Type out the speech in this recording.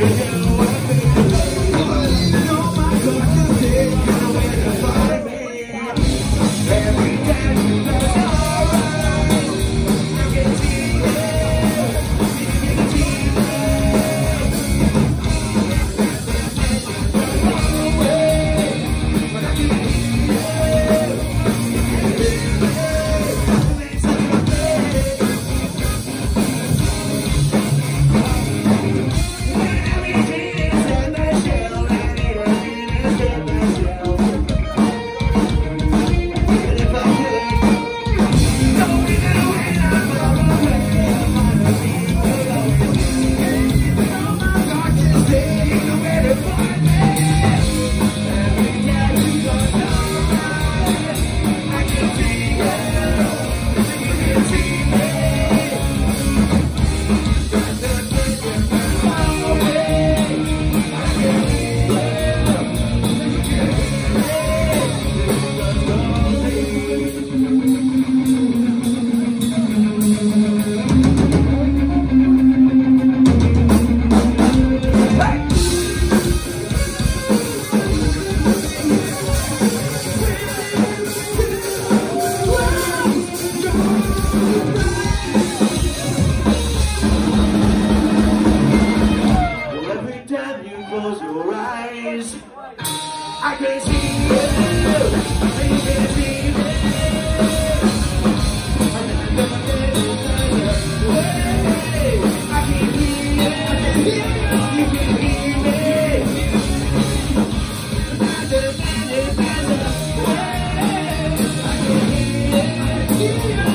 Close your eyes. I can see you. You can see me. I can hear you. You can hear me. I can hear you.